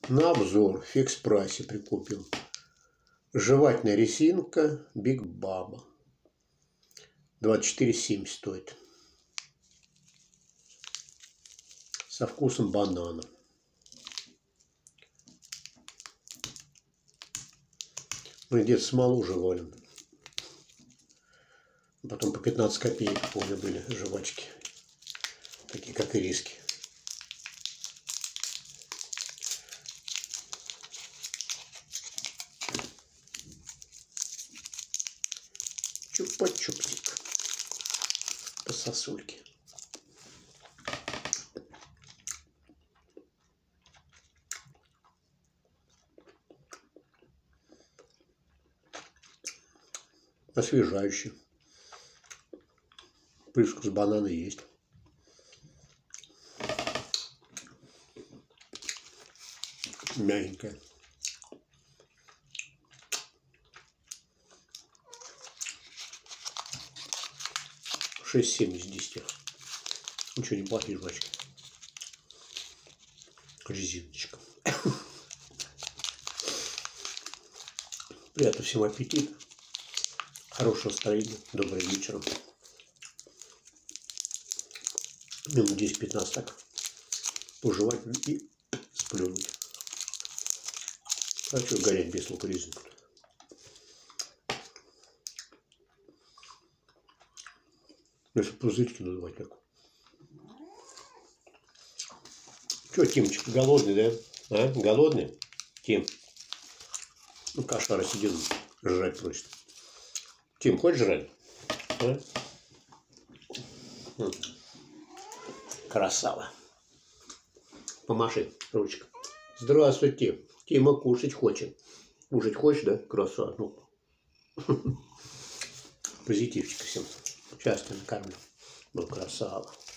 На обзор в фикс прайсе прикупил. Жевательная резинка Биг Баба. 24,7 стоит. Со вкусом банана. Мы где-то смолу жевали. Потом по 15 копеек, помню, были жвачки. Такие как ириски. Чупа-чупсик. По сосульке. Освежающий. Привкус банана есть. Мягенькая. Шесть 7 из 10. Ничего, неплохие жвачки. Резиночка. Приятного всем аппетита. Хорошего настроения. Доброго вечера. Минут 10-15 так пожевать и сплюнуть. Хочу гореть без лука резинку. Если пузырьки надувать так. Че, Тимочек, голодный, да? А? Голодный? Тим. Ну, кошара сидит, жрать просит. Тим, хочешь жрать? А? Красава. Помаши ручка. Здравствуй, Тим. Тима кушать хочет. Кушать хочешь, да? Красава. Ну. Позитивчик всем. Часто накормлю. Ну, красава.